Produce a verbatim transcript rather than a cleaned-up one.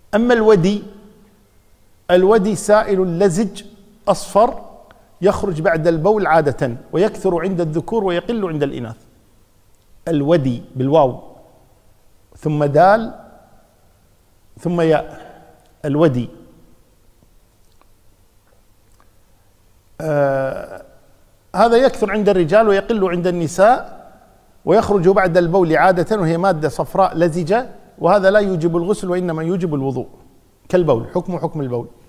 أما الودي، الودي سائل لزج أصفر يخرج بعد البول عادة، ويكثر عند الذكور ويقل عند الإناث. الودي بالواو ثم دال ثم ياء، الودي. آه هذا يكثر عند الرجال ويقل عند النساء، ويخرج بعد البول عادة، وهي مادة صفراء لزجة، وهذا لا يوجب الغسل وإنما يوجب الوضوء كالبول، حكم حكم البول.